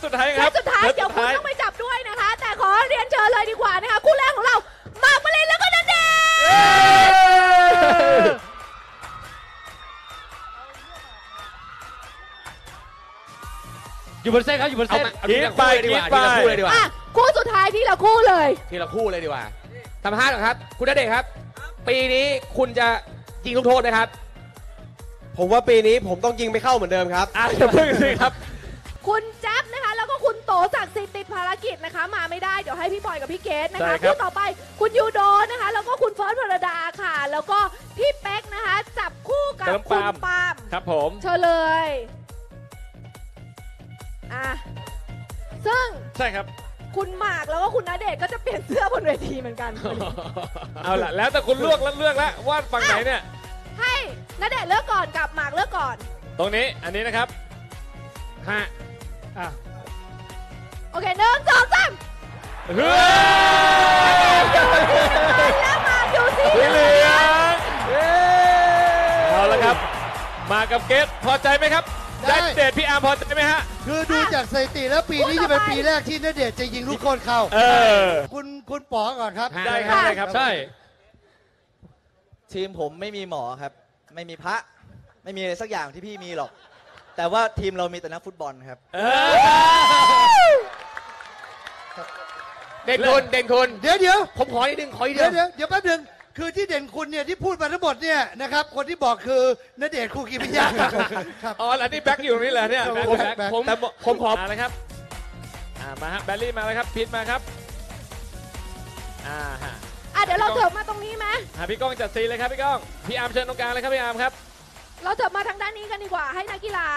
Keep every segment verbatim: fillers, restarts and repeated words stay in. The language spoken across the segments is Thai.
สุดท้ายครับเซตสุดท้ายเดี๋ยวคุณต้องไปจับด้วยนะคะ แต่ขอเรียนเชิญเลยดีกว่านะคะคู่แรกของเราหมากปรินแล้วก็ณเดชน์อยู่บนเส้นครับอยู่บนเส้นคิดไปคิดไปทีละคู่เลยดีกว่าคู่สุดท้ายที่เราคู่เลยทีละคู่เลยดีกว่าทำห้าหรอครับคุณณเดชน์ครับปีนี้คุณจะยิงลูกโทษไหมครับผมว่าปีนี้ผมต้องยิงไม่เข้าเหมือนเดิมครับอ่ะอย่าเพิ่งสิครับคุณแจ๊บนะคะแล้วก็คุณโตศักดิ์สิทธิ์ติดภารกิจนะคะมาไม่ได้เดี๋ยวให้พี่บอยกับพี่เกดนะคะคู่ต่อไปคุณยูโดนะคะแล้วก็คุณเฟิร์สพรดาค่ะ แล้วก็พี่เป๊กนะคะจับคู่กับคุณปาล์มครับผมเชิญเลยอ่ะซึ่งใช่ครับคุณหมากแล้วก็คุณณเดชน์ก็จะเปลี่ยนเสื้อบนเวทีเหมือนกันเอาล่ะแล้วแต่คุณเลือกแล้วเลือกแล้วว่าฝั่งไหนเนี่ยให้ณเดชน์เลือกก่อนกับหมากเลือกก่อนตรงนี้อันนี้นะครับห้าอ่ะโอเคหนึ่งสองสามเฮ้ยแล้วมาดูสิสีเหลืองเอาละครับ มากับเกตพอใจไหมครับได้ได้เดชพี่อาร์มพอใจไหมฮะคือดูจากสถิติแล้วปีนี้จะเป็นปีแรกที่ณเดชน์จะยิงลูกโทษเข้าเออคุณคุณป๋อก่อนครับได้ครับได้ครับใช่ทีมผมไม่มีหมอครับ ไม่มีพระ ไม่มีอะไรสักอย่างที่พี่มีหรอก แต่ว่าทีมเรามีแต่นักฟุตบอลครับเออเด่นคุณเด่นคุณเดี๋ยวเดี๋ยวผมขออีกหนึ่งขออีกเดี๋ยวเดีเดี๋ยยว วเดี๋ยวแป๊บนึงคือที่เด่นคุณเนี่ยที่พูดมาทั้งหมดเนี่ยนะครับคนที่บอกคือณเดชน์คูกิมิยะครับอ๋อแล้วนี่แบ็คอยู่ตรงนี้เหรอเนี่ยครับแบ็คผมแบ็คแบ็คผมแต่ผมขอมาเลยครับอ่ามาฮะแบลลี่มาแล้วครับพีทมาครับอ่าฮะอ่ะเดี๋ยวเราเถิบมาตรงนี้ไหมหาพี่ก้องจัดซีเลยครับพี่ก้องพี่อาร์มเชิญตรงกลางเลยครับพี่อาร์มครับเราเถิบมาทางด้านนี้กันดีกว่าให้นักกีฬา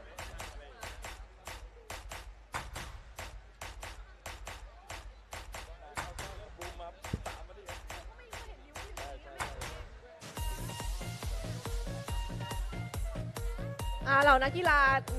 อ่าเหล่านักกีฬา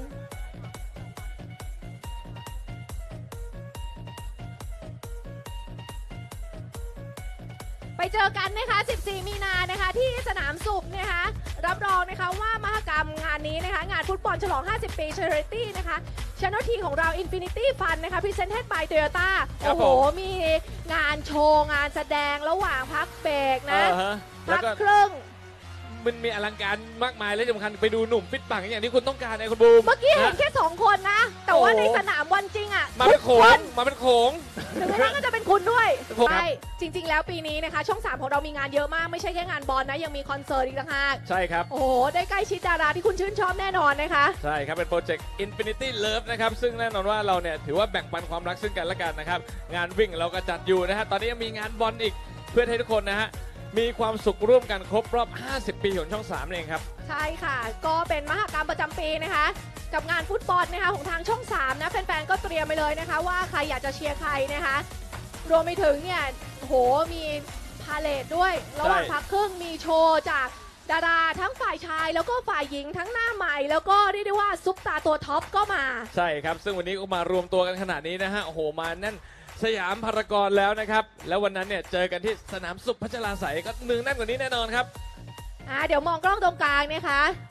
ไปเจอกันนะคะสิบสี่มีนานะคะที่สนามสุบนะคะรับรองนะคะว่ามหกรรมงานนี้นะคะงานฟุตบอลฉลองห้าสิบปี Charity นะคะชานทีของเรา Infinity Fund นะคะ Presented by Toyota ครัโอ้บโหผมมีงานโชว์ งานแสดงระหว่างพักเบรกนะเออฮะแล้วพักก็ครึ่งมันมีอลังการมากมายและสำคัญไปดูหนุ่มฟิตปังอย่างที่คุณต้องการไอ้คุณบูมเมื่อกี้เห็นนะแค่สองคนนะ แต่ว่าโอ้ในสนามวันจริงอ่ะมาเป็นโขทุกคงนมาเป็นโขงหนึ่งในนั้นก็จะเป็นคุณด้วยครับใช่จริง ๆ แล้วปีนี้นะคะ ช่องสามของเรามีงานเยอะมากไม่ใช่แค่งานบอลนะยังมีคอนเสิร์ตอีกต่างหากใช่ครับโอ้โหได้ใกล้ชิดดาราที่คุณชื่นชอบแน่นอนนะคะใช่ครับ เป็นโปรเจกต์ Infinity Love นะครับ ซึ่งแน่นอนว่าเราเนี่ยถือว่าแบ่งปันความรักซึ่งกันและกันนะครับ งานวิ่งเราก็จัดอยู่นะฮะ ตอนนี้ยังมีงานบอลอีกเพื่อให้ทุกคนนะฮะ มีความสุขร่วมกันครบรอบ ห้าสิบ ปีของช่องสามเองครับใช่ค่ะ ก็เป็นมหกรรมประจำปีนะคะ กับงานฟุตบอลนะคะของทางช่องสามนะแฟนๆก็เตรียมไปเลยนะคะ ว่าใครอยากจะเชียร์ใครนะคะ รวมไปถึงเนี่ยโหมีพาเลทด้วย ระหว่างใช่พักครึ่งมีโชว์จากดาราทั้งฝ่ายชายแล้วก็ฝ่ายหญิงทั้งหน้าใหม่ แล้วก็เรียกได้ว่าซุปตาตัวท็อปก็มาใช่ครับ ซึ่งวันนี้ก็มารวมตัวกันขนาดนี้นะฮะ โอ้โห มาแน่นสยามพารากอนแล้วนะครับ แล้ววันนั้นเนี่ยเจอกันที่สนามสุขพัชราไสยก็หนึ่งแน่นกว่านี้แน่นอนครับอ่าเดี๋ยวมองกล้องตรงกลางนะคะ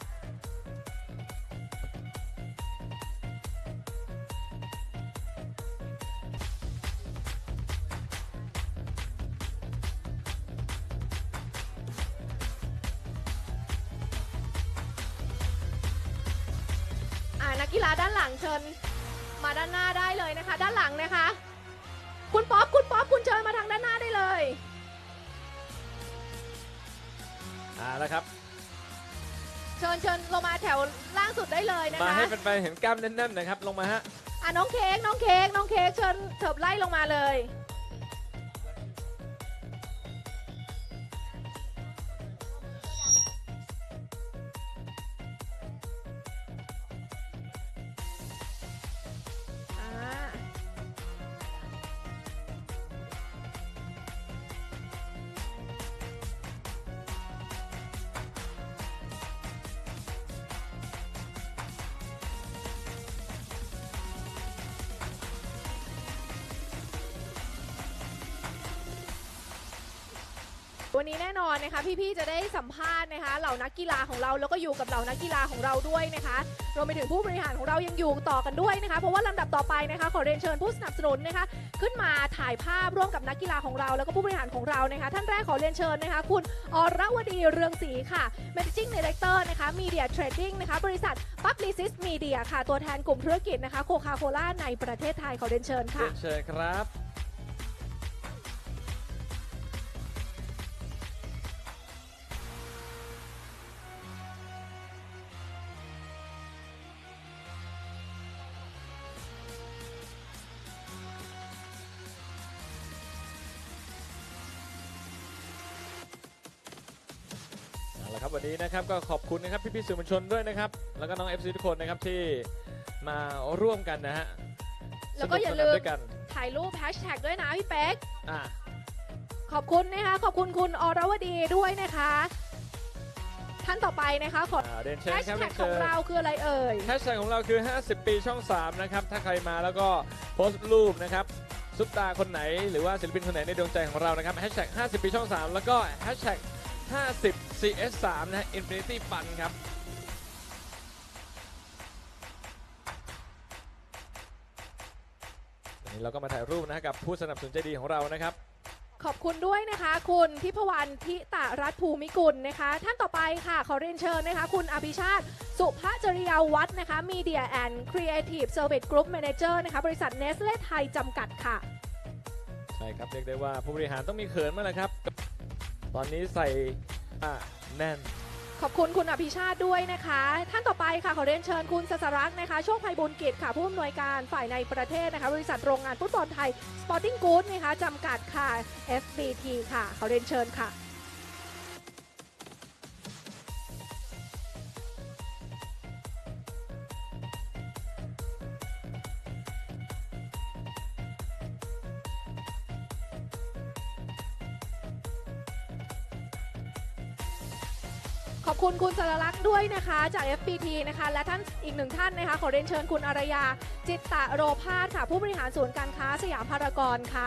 อ่านักกีฬาด้านหลังเชิญมาด้านหน้าได้เลยนะคะ ด้านหลังนะคะ คุณป๊อปคุณป๊อปคุณเชิญมาทางด้านหน้าได้เลยอ่าแล้วครับเชิญเชิญลงมาแถวล่างสุดได้เลยนะมาคะให้แฟนๆเห็นกล้ามแน่นๆนะครับ ลงมาฮะอ่ะน้องเค้กน้องเค้กน้องเค้กเชิญเถิบไล่ลงมาเลยอ่าวันนี้แน่นอนนะคะพี่ๆจะได้สัมภาษณ์นะคะเหล่านักกีฬาของเราแล้วก็อยู่กับเหล่านักกีฬาของเราด้วยนะคะรวมไปถึงผู้บริหารของเรายังอยู่ต่อกันด้วยนะคะเพราะว่าลำดับต่อไปนะคะขอเรียนเชิญผู้สนับสนุนนะคะขึ้นมาถ่ายภาพร่วมกับนักกีฬาของเราแล้วก็ผู้บริหารของเรานะคะท่านแรกขอเรียนเชิญนะคะคุณอรวดีเรืองศรีค่ะ Managing Director นะคะ Media Trading นะคะบริษัท Publicis Media ค่ะตัวแทนกลุ่มธุรกิจนะคะโคคาโคล่าในประเทศไทยขอเรียนเชิญค่ะเรียนเชิญครับ เอาละครับวันนี้นะครับก็ขอบคุณนะครับพี่ๆสื่อมวลชนด้วยนะครับแล้วก็น้อง เอฟ ซี ทุกคนนะครับที่มาร่วมกันนะฮะแล้วก็อย่าลืมสนุกสนนด้วยกันถ่ายรูปแฮชแท็กด้วยนะพี่เป๊กอ่ะขอบคุณนะคะขอบคุณคุณอรวดีด้วยนะคะท่านต่อไปนะคะขออ่าเรียนเชิญแฮชครับแท็เรีกยนขเชิองญเราคืออะไรเอ่ยแฮชแท็กของเราคือ ห้าสิบ ปีช่อง สาม นะครับ ถ้าใครมาแล้วก็โพสต์รูปนะครับซุปตาคนไหนหรือว่าศิลปินคนไหนในดวงใจของเรานะครับแฮชแท็กห้าสิบ ปีช่อง สาม แล้วก็แฮชแท็กห้าสิบ ซี เอส สาม นะฮะ Infinity Fun ครับวันนี้เราก็มาถ่ายรูปนะกับผู้สนับสนุนใจดีของเรานะครับขอบคุณด้วยนะคะ คุณทิพวรรณทิตารัตน์ภูมิกุลนะคะ ท่านต่อไปค่ะขอเรียนเชิญนะคะ คุณอภิชาติสุภจริยาวัฒน์นะคะ Media and Creative Service Group Manager นะคะบริษัทเนสเล่ไทยจำกัดค่ะใช่ครับเรียกได้ว่าผู้บริหารต้องมีเขินมากเลยครับ ตอนนี้ใส่อ่ะแน่นขอบคุณคุณอภิชาติด้วยนะคะ ท่านต่อไปค่ะขอเรียนเชิญคุณสสรักษ์นะคะโชคภัยบุญกิจค่ะผู้อำนวยการฝ่ายในประเทศนะคะบริษัทโรงงานฟุตบอลไทย Sporting Goods นะคะจำกัดค่ะ เอฟ บี ที ค่ะขอเรียนเชิญค่ะ ขอบคุณคุณสรลักษณ์ด้วยนะคะจาก เอฟ บี ที นะคะและท่านอีกหนึ่งท่านนะคะขอเรียนเชิญคุณอารยาจิตตะโรภาสค่ะผู้บริหารศูนย์การค้าสยามพารากอนค่ะ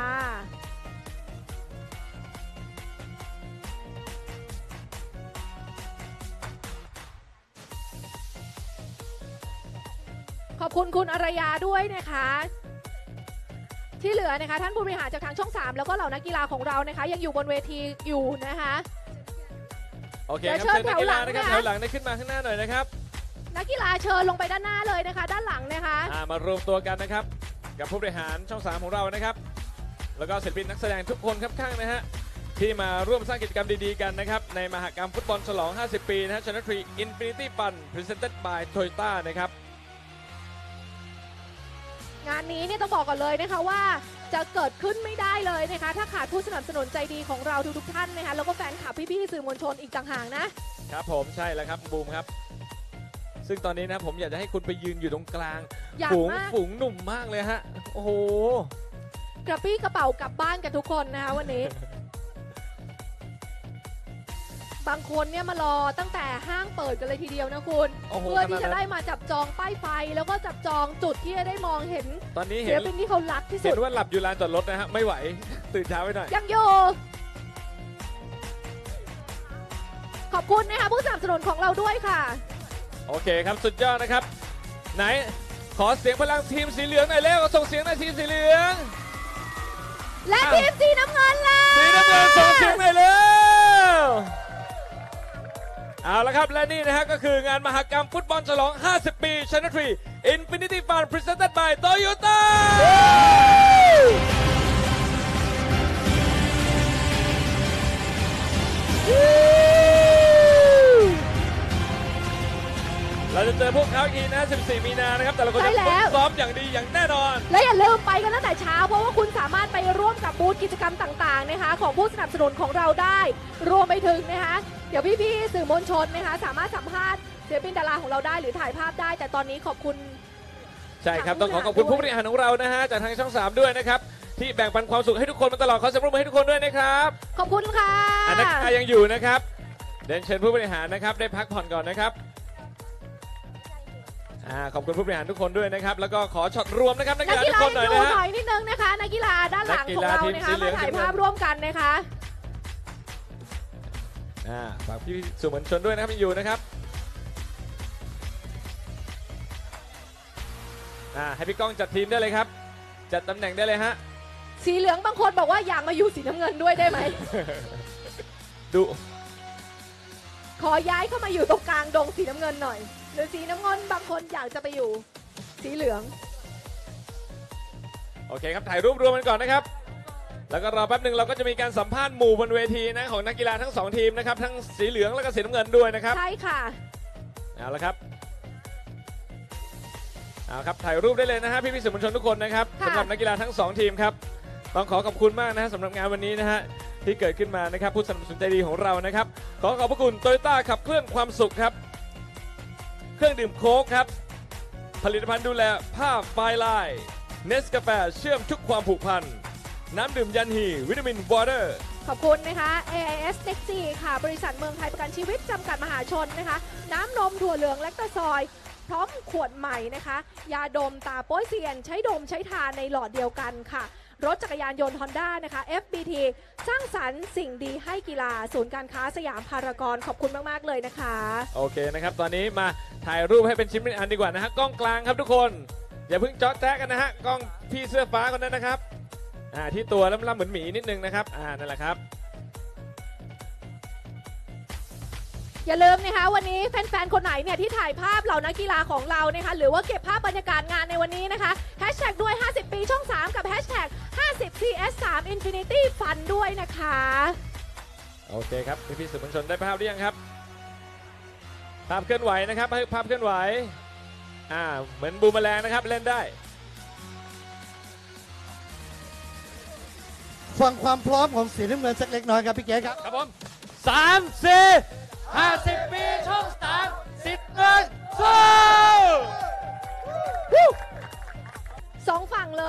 ขอบคุณคุณอารยาด้วยนะคะที่เหลือนะคะท่านผู้บริหารจากทางช่อง สาม แล้วก็เหล่านักกีฬาของเรานะคะยังอยู่บนเวทีอยู่นะคะโอเคเดี๋คยรับวเชิเชิญญนักกีฬานะครับแถแถววหหลัลังงนะคะได้ขึ้นมาข้างหน้าหน่อยนะครับนักกีฬาเชิญลงไปด้านหน้าเลยนะคะ ด้านหลังนะคะอ่ามารวมตัวกันนะครับกับผู้บริหารช่อง สาม ของเรานะครับแล้วก็ศิลปินนักแสดงทุกคนครับข้างนะฮะที่มาร่วมสร้างกิจกรรมดีๆกันนะครับในมหกรรมฟุตบอลฉลอง ห้าสิบ ปีนะฮะ Channel ทรี Infinity Fun Presented by Toyota นะครับงานนี้เนี่ยต้องบอกก่อนเลยนะคะว่าจะเกิดขึ้นไม่ได้เลยนะคะ ถ้าขาดผู้สนับสนุนใจดีของเราทุกๆท่านนะคะแล้วก็แฟนคลับพี่ๆสื่อมวลชนอีกต่างหากนะครับผมใช่แล้วครับบูมครับ ซึ่งตอนนี้นะผมอยากจะให้คุณไปยืนอยู่ตรงกลางอยากฝูงมากฝูงหนุ่มมากเลยฮะโอ้โหกระปี้กระเป๋ากลับบ้านกันทุกคนนะคะวันนี้ บางคนเนี่ยมารอตั้งแต่ห้างเปิดกันเลยทีเดียวนะคุณโอ้โหเพื่อที่ขนาจะดนั้นได้มาจับจองป้ายไฟ แล้วก็จับจองจุดที่จะได้มองเห็นตอนนี้ศิเห็ลนปินที่เขารักที่สุเห็ดนว่าหลับอยู่ลานจอดรถนะฮะไม่ไหว ตื่นเช้าไปหน่อยยังอยู่ขอบคุณนะคะผู้สนับสนุนของเราด้วยค่ะโอเคครับสุดยอดนะครับ ไหนขอเสียงพลังทีมสีเหลืองหน่อยเร็วส่งเสียงหน่อยทีมสีเหลืองและอ้าวทีมสีน้ำเงินล่ะสีน้ำเงินส่งเสียงหน่อยเร็วเอาละครับและนี่นะฮะก็คืองานมหกรรมฟุตบอลฉลอง ห้าสิบ ปี Channel ทรี Infinity Fun Presented by Toyota เราจะเจอพวกเขาอีกทีนะ สิบสี่ มีนานะครับ แต่ละคนจะฝึกซ้อมอย่างดีอย่างแน่นอนและอย่าลืมไปกันตั้งแต่เช้าเพราะว่าคุณสามารถไปร่วมกับบูธกิจกรรมต่างๆนะคะของผู้สนับสนุนของเราได้ รวมไปถึงนะคะเดี๋ยวพี่ๆสื่อมวลชนนะคะสามารถสัมภาษณ์ศิลปินดาราของเราได้หรือถ่ายภาพได้ แต่ตอนนี้ขอบคุณใช่ครับ ต้องขอขอบคุณผู้บริหารของเรานะฮะจากทางช่อง สาม ด้วยนะครับ ที่แบ่งปันความสุขให้ทุกคนมาตลอดขอเสียงปรบมือให้ทุกคนด้วยนะครับขอบคุณค่ะอันนักกีฬายังอยู่นะครับเดินเชิญผู้บริหารนะครับได้พักผ่อนก่อนนะครับอ่าขอบคุณผู้บริหารทุกคนด้วยนะครับแล้วก็ขอช็อตรวมนะครับนักนักีกฬากีทุกฬาคนหน่อยยังนะอยู่ฮะหน่อยนิดนึงนะคะนักกีฬาด้านหลังของเรานะคะนักกีฬาทีมสีมาเหลืองถ่ายภาพร่วมกันนะคะอ่าฝากพี่สื่อมวลชนด้วยนะครับยังอยู่นะครับอ่าให้พี่ก้องจัดทีมได้เลยครับจัดตำแหน่งได้เลยฮะสีเหลืองบางคนบอกว่าอยากมาอยู่สีน้ำเงินด้วยได้ไหมดูขอย้ายเข้ามาอยู่ตรงกลางดงสีน้ำเงินหน่อย หรือสีน้ำเงินบางคนอยากจะไปอยู่สีเหลืองโอเคครับถ่ายรูปรวมกันก่อนนะครับแล้วก็รอแป๊บหนึ่งเราก็จะมีการสัมภาษณ์หมู่บนเวทีนะของนักกีฬาทั้งสองทีมนะครับทั้งสีเหลืองแล้วก็สีน้ำเงินด้วยนะครับใช่ค่ะเอาละครับเอาครับถ่ายรูปได้เลยนะฮะพี่พี่ๆสื่อมวลชนทุกคนนะครับค่ะสำหรับนักกีฬาทั้งสองทีมครับต้องขอขอบคุณมากนะฮะสำหรับงานวันนี้นะฮะที่เกิดขึ้นมานะครับผู้สนับสนุนใจดีของเรานะครับขอขอบพระคุณโตโยต้าขับเคลื่อนความสุขครับเครื่องดื่มโค้กครับผลิตภัณฑ์ดูแลผ้าไฟลายเนสกาแฟเชื่อมทุกความผูกพันน้ำดื่มยันฮีวิตามินวอเตอร์ขอบคุณนะคะ เอ ไอ เอส Next ค่ะ บริษัทเมืองไทยประกันชีวิตจำกัดมหาชนนะคะ น้ำนมถั่วเหลืองแลคตาซอยด์พร้อมขวดใหม่นะคะ ยาดมตาโป้ยเซียน ใช้ดมใช้ทานในหลอดเดียวกันค่ะ รถจักรยานยนต์ Honda นะคะ เอฟ บี ที สร้างสรรค์สิ่งดีให้กีฬาศูนย์การค้าสยามพารากอนขอบคุณมาก ๆ เลยนะคะโอเคนะครับตอนนี้มาถ่ายรูปให้เป็นชิ้นเป็นอันดีกว่านะฮะกล้องกลางครับทุกคนอย่าเพิ่งจ๊อดแจ๊กกันนะฮะกล้องพี่เสื้อฟ้าคนนั้นนะครับอ่าที่ตัวล่ำๆเหมือนหมีนิดนึงนะครับอ่านั่นแหละครับอย่าลืมนะคะวันนี้แฟนๆ คนไหนเนี่ยที่ถ่ายภาพเหล่านักกีฬาของเรานะคะหรือว่าเก็บภาพบรรยากาศงานในวันนี้นะคะแฮชแท็กด้วย ห้าสิบ ปีช่อง สาม กับแฮชแท็ก ห้าสิบ ซี เอส สาม Infinity Fun ด้วยนะคะโอเคครับพี่พี่ๆสื่อมวลชนได้ภาพหรือยังครับภาพเคลื่อนไหวนะครับภาพเคลื่อนไหวอ่าเหมือนบูมแมลงนะครับเล่นได้ฟังความพร้อมของสีน้ำเงินสักเล็กน้อยครับพี่เก๋ครับครับผมสามสี่ห้าสิบปีช่องสามสิบเงินสู้สองฝั่งเลย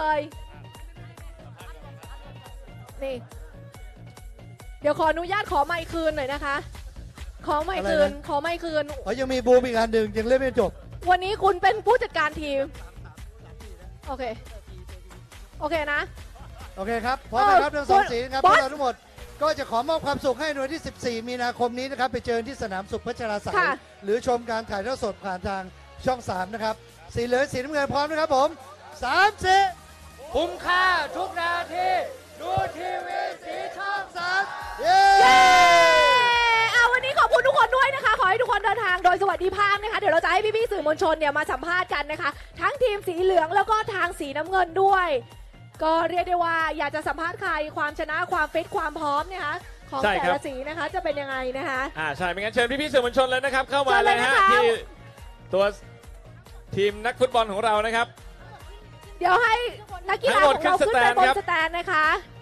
นี่ เดี๋ยวขออนุญาตขอไมค์คืนหน่อยนะคะ ขอไมค์คืนอะไรนะขอไมค์คืนอ๋อยังมีบูมอีกอันหนึ่งยังเล่นไม่จบวันนี้คุณเป็นผู้จัดการทีม โอเค โอเคนะโอเคครับพร้อมนะครับเออทั้งสองสีนะครับบพอวสกเราทั้งหมดก็จะขอมอบความสุขให้ในวันที่ สิบสี่ มีนาคมนี้นะครับไปเจอที่สนามสุขพัชราไสยค่ะหรือชมการถ่ายทอดสดผ่านทางช่องสามนะครับสีเหลืองสีน้ำเงินพร้อมนะครับผมสามสี่คุ้มค่าทุกนาทีดูทีวีสีช่องสามเย้เย้เอาวันนี้ขอบคุณทุกคนด้วยนะคะ ขอให้ทุกคนเดินทางโดยสวัสดิภาพนะคะ เดี๋ยวเราจะให้พี่ๆสื่อมวลชนเนี่ยมาสัมภาษณ์กันนะคะ ทั้งทีมสีเหลืองแล้วก็ทางสีน้ำเงินด้วย ก็เรียกได้ว่าอยากจะสัมภาษณ์ใครความชนะความฟิตความพร้อมนะคะของใช่แต่ครับละสีนะคะจะเป็นยังไงนะคะอ่าใช่ไม่งั้นเชิญพี่พี่ๆสื่อมวลชนเลยนะครับเข้ามาเชิญเลเลย ยฮะนะคะที่ตัวทีมนักฟุตบอลของเรานะครับเดี๋ยวให้นักกีฬาทั้งหมดของเราขึ้ขึ้นนสแตไปนบนครับสแตนนะคะ